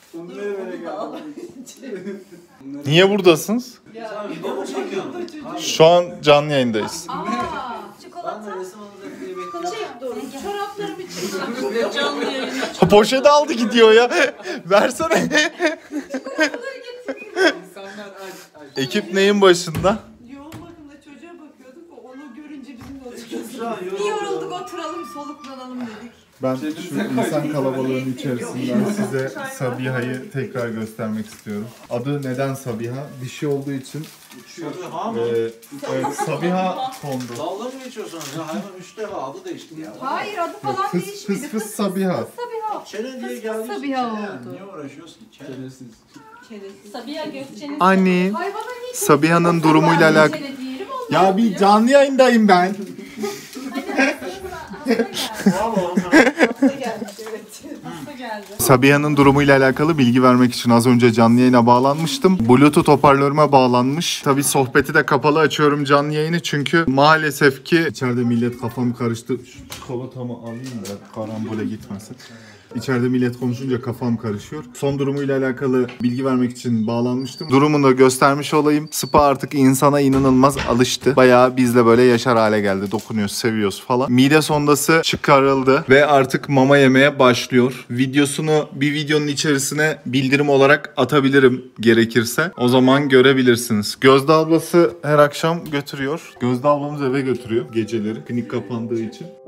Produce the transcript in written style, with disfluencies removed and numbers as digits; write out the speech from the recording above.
Niye buradasınız? Sen video mu çekiyorsun? Şu an canlı yayındayız. Çikolata. Çoraplarımı çıkardım. Canlı yayında. Poşet aldı gidiyor ya. Versene. Ekip neyin başında? Yoğun bakımda çocuğa bakıyorduk. Onu görünce bizimle Şu an oturuyoruz. Bir yorulduk oturalım soluklanalım dedik. Ben şu insan kalabalığının içerisinden size Sabiha'yı tekrar göstermek istiyorum. Adı neden Sabiha? Dişi olduğu için Sabiha mı? evet, Sabiha kondu. Dalga mı geçiyorsunuz ya? Hayvan 3 defa adı değişti ya. Hayır adı falan Fıs değişmedi. fıs fıs Sabiha. Sabiha. Çene diye Fıs geldi. Sabiha Çene. oldu. Niye uğraşıyorsun ki? Çenesiz. Sabiha Gökçe'nin Anne, Hayvana niye Sabiha'nın durumuyla alakalı. çene diyelim onlar? Ya bir canlı yayındayım ben. Hasta gelmiş evet. Hasta geldi. Sabiha'nın durumuyla alakalı bilgi vermek için az önce canlı yayına bağlanmıştım. Bluetooth hoparlörüme bağlanmış. Tabii sohbeti de kapalı açıyorum canlı yayını çünkü maalesef ki içeride millet kafam karıştı. Şu çikolatamı alayım da karambole gitmesin. İçeride millet konuşunca kafam karışıyor. Son durumuyla alakalı bilgi vermek için bağlanmıştım. Durumunu da göstermiş olayım. Spa artık insana inanılmaz alıştı. Bayağı bizle böyle yaşar hale geldi. Dokunuyoruz, seviyoruz falan. Mide sondası çıkarıldı ve artık mama yemeye başlıyor. Videosunu bir videonun içerisine bildirim olarak atabilirim gerekirse. O zaman görebilirsiniz. Gözde ablası her akşam götürüyor. Gözde ablamız eve götürüyor geceleri. Klinik kapandığı için.